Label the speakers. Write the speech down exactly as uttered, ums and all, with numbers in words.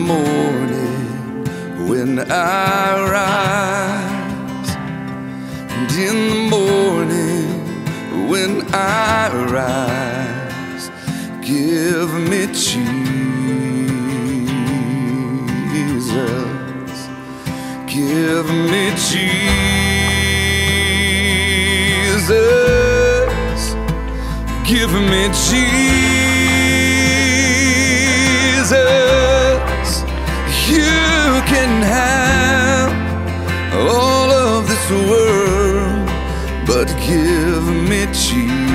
Speaker 1: morning when I rise, and in the morning when I rise, give me Jesus, give me Jesus, give me Jesus. You can have all of this world, but give me Jesus.